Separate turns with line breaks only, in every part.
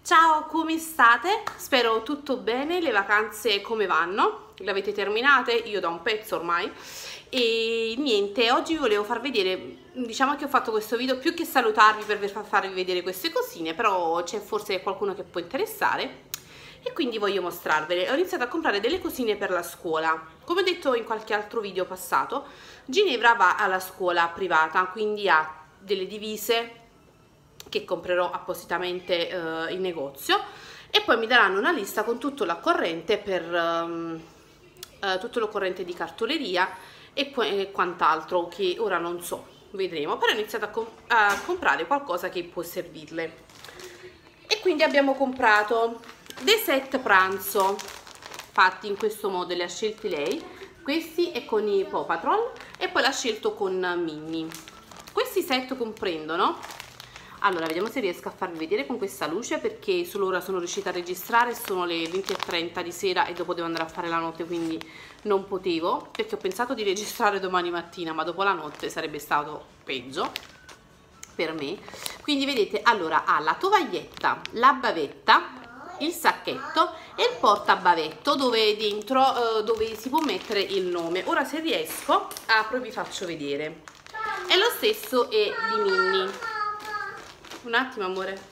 Ciao, come state? Spero tutto bene, le vacanze come vanno? Le avete terminate? Io da un pezzo ormai. E niente, oggi vi volevo far vedere, diciamo che ho fatto questo video più che salutarvi per farvi vedere queste cosine, però c'è forse qualcuno che può interessare e quindi voglio mostrarvele. Ho iniziato a comprare delle cosine per la scuola. Come ho detto in qualche altro video passato, Ginevra va alla scuola privata, quindi ha delle divise che comprerò appositamente in negozio e poi mi daranno una lista con tutto l'occorrente per tutto l'occorrente di cartoleria e quant'altro che ora non so, vedremo, però ho iniziato a comprare qualcosa che può servirle. E quindi abbiamo comprato dei set pranzo fatti in questo modo, li ha scelti lei, questi è con i Paw Patrol e poi l'ha scelto con Minnie. Questi set comprendono, allora vediamo se riesco a farvi vedere con questa luce, perché solo ora sono riuscita a registrare, sono le 20:30 di sera e dopo devo andare a fare la notte, quindi non potevo, perché ho pensato di registrare domani mattina, ma dopo la notte sarebbe stato peggio per me. Quindi vedete, allora ha la tovaglietta, la bavetta, il sacchetto e il portabavetto dove dentro dove si può mettere il nome. Ora se riesco apro e vi faccio vedere. E lo stesso è di Minnie. Un attimo amore.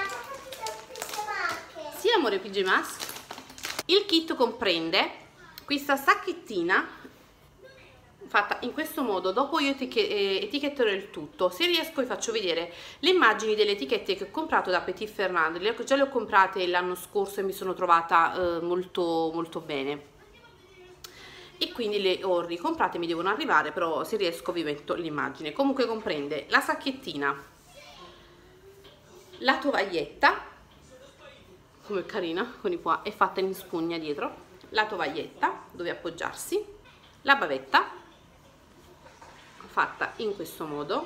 Sì amore, pigimas. Il kit comprende questa sacchettina fatta in questo modo. Dopo io etichetterò il tutto. Se riesco vi faccio vedere le immagini delle etichette che ho comprato da Petit Fernand. Già le ho comprate l'anno scorso e mi sono trovata molto bene, e quindi le ho ricomprate, mi devono arrivare, però se riesco vi metto l'immagine. Comunque comprende la sacchettina, la tovaglietta, come carina, con i qua, è fatta in spugna dietro, la tovaglietta dove appoggiarsi, la bavetta fatta in questo modo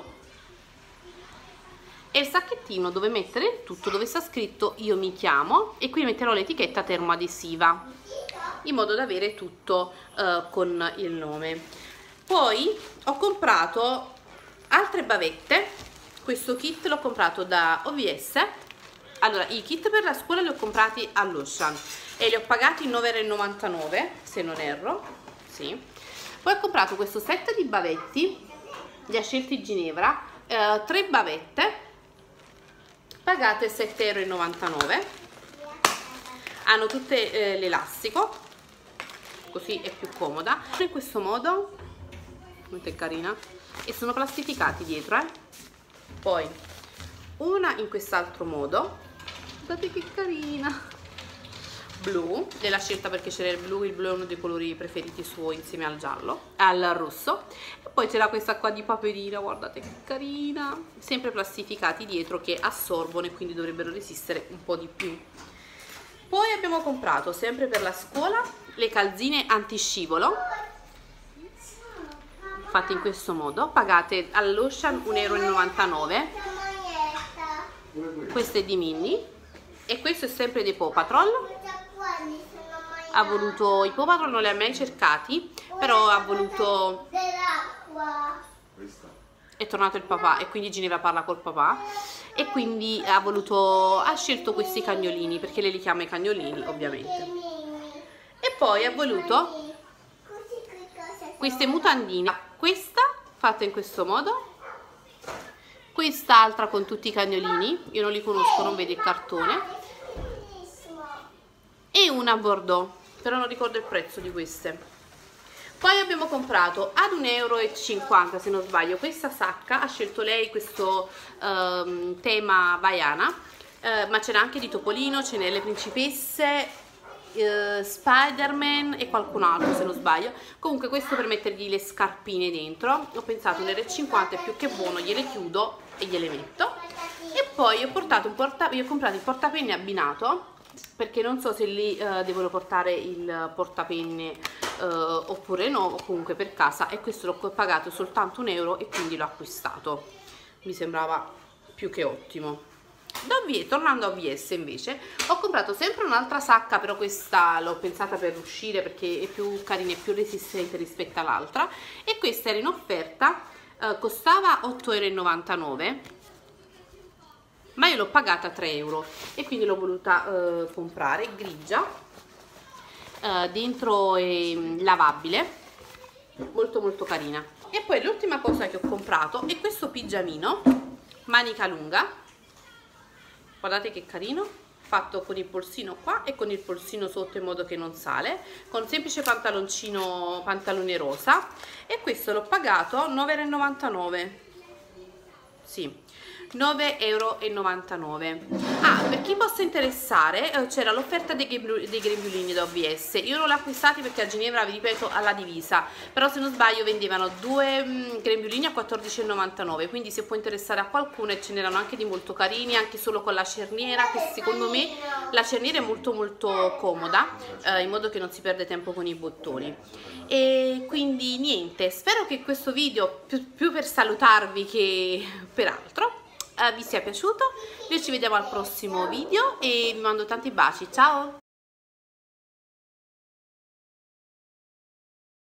e il sacchettino dove mettere il tutto, dove sta scritto io mi chiamo, e qui metterò l'etichetta termoadesiva in modo da avere tutto con il nome. Poi ho comprato altre bavette. Questo kit l'ho comprato da OVS. Allora, i kit per la scuola li ho comprati all'Ocean e li ho pagati 9,99 € se non erro, sì. Poi ho comprato questo set di bavetti, li ha scelti Ginevra, 3 bavette pagate 7,99 €. Hanno tutte l'elastico, così è più comoda, in questo modo, molto carina, e sono plastificati dietro, Poi una in quest'altro modo, guardate che carina, blu, l'ha scelta perché c'era il blu è uno dei colori preferiti suoi insieme al giallo, al rosso. E poi c'era questa qua di paperina, guardate che carina, sempre plastificati dietro che assorbono e quindi dovrebbero resistere un po' di più. Poi abbiamo comprato, sempre per la scuola, le calzine antiscivolo fatte in questo modo, pagate all'Ocean 1,99 €. Questo è di Minnie e questo è sempre dei Paw Patrol. Ha voluto, i Paw Patrol non li ha mai cercati, però ha voluto, è tornato il papà e quindi Ginevra parla col papà e quindi ha scelto questi cagnolini, perché lei li chiama i cagnolini ovviamente. E poi ha voluto queste mutandine, questa fatta in questo modo, quest'altra con tutti i cagnolini, io non li conosco, non vedo il cartone, e una bordeaux, però non ricordo il prezzo di queste. Poi abbiamo comprato ad 1,50 € se non sbaglio questa sacca, ha scelto lei questo tema Baiana, ma c'era anche di Topolino, ce n'è le principesse, Spider-Man e qualcun altro se non sbaglio. Comunque questo per mettergli le scarpine dentro, ho pensato 1,50 € è più che buono, gliele chiudo e gliele metto. E poi ho comprato il portapenne abbinato, perché non so se lì devono portare il portapenne oppure no, o comunque per casa, e questo l'ho pagato soltanto 1 € e quindi l'ho acquistato, mi sembrava più che ottimo. Tornando a OVS invece ho comprato sempre un'altra sacca, però questa l'ho pensata per uscire perché è più carina e più resistente rispetto all'altra, e questa era in offerta, costava 8,99 € ma io l'ho pagata 3 euro e quindi l'ho voluta comprare, grigia, dentro è lavabile, molto molto carina. E poi l'ultima cosa che ho comprato è questo pigiamino manica lunga, guardate che carino, fatto con il polsino qua e con il polsino sotto in modo che non sale, con semplice pantalone rosa, e questo l'ho pagato 9,99 €. Sì, 9,99 €. Ah, per chi possa interessare, c'era l'offerta dei grembiulini da OVS. Io non l'ho acquistati perché a Ginevra, vi ripeto, alla divisa, però se non sbaglio vendevano due grembiulini a 14,99 €, quindi se può interessare a qualcuno, e ce n'erano anche di molto carini, anche solo con la cerniera, che secondo me la cerniera è molto molto comoda, in modo che non si perde tempo con i bottoni. E quindi niente, spero che questo video, più per salutarvi che per altro, vi sia piaciuto. Noi ci vediamo al prossimo video e vi mando tanti baci, ciao!